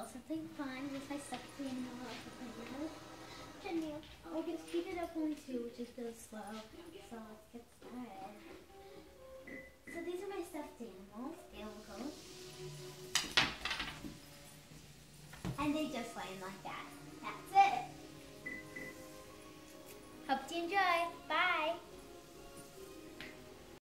something fun with my stuffed animal. Treadmill. We're going to speed it up only 2, which is go slow. So let's get started. So these are my stuffed animals. They will go. And they just land like that. That's it. Hope you enjoy. Bye.